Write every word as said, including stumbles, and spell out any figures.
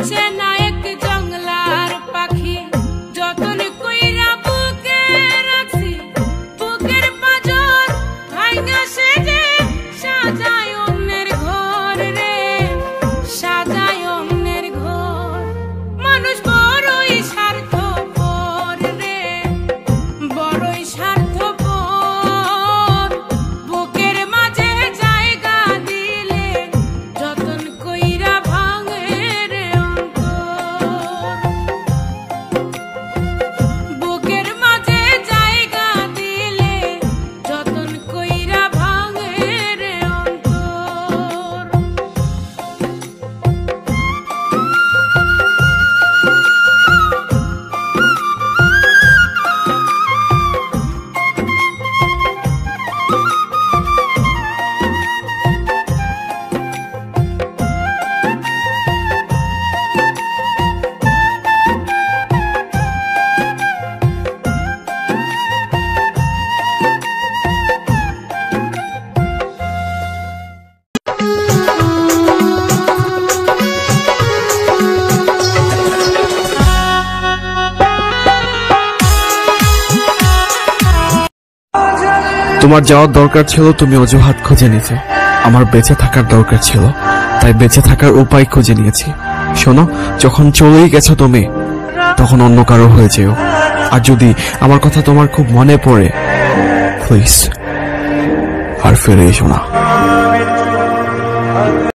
তোমার যাওয়ার দরকার ছিল, তুমি অজুহাত খুঁজে নিতে। আমার বেঁচে থাকার দরকার ছিল, তাই বেঁচে থাকার উপায় খুঁজে নিয়েছি। শোনো, যখন চলেই গেছো তুমি, তখন অন্য কারো হয়ে যেও। আর যদি আমার কথা তোমার খুব মনে পড়ে, প্লিজ আর ফিরে এসো না।